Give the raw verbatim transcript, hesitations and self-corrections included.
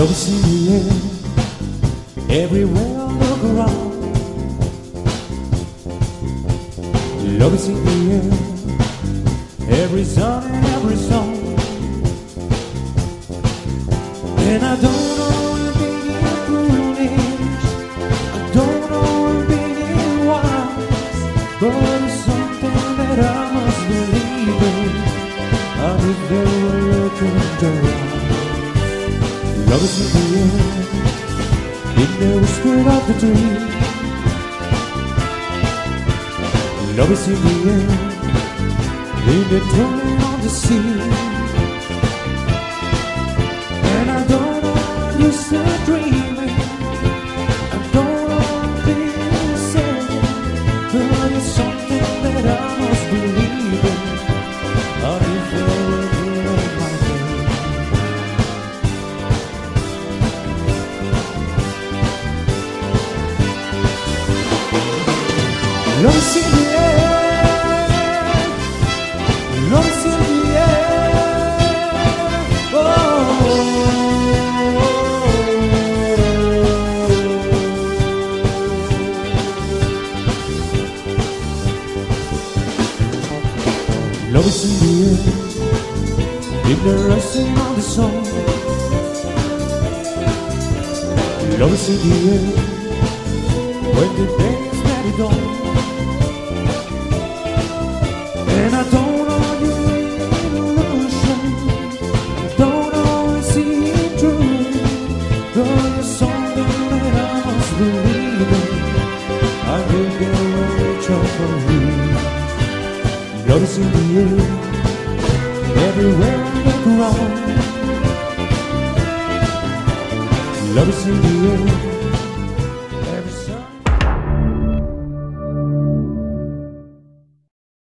Love is in the air, everywhere I look around. Love is in the air, every sound and every song. And I don't know if being foolish, I don't know if being wise, but it's something that I must believe in. I'll be there looking around. Love is in the air, in the whisper of the dream. Love is in the air, in the turning on the sea. And I don't know what you're still dreaming, I don't know what being said, but it's something that I must believe in. I'll be there with you on my way. Love is in the air, love is in the air, oh. Love is in the air, in the rising of the sun. Love is in the air, when the day is very dawn. And I don't know your illusion, don't always see it true, but it's something that I must believe in. I will get rich off of you. Love is in the air, everywhere I look around. Love is in the air,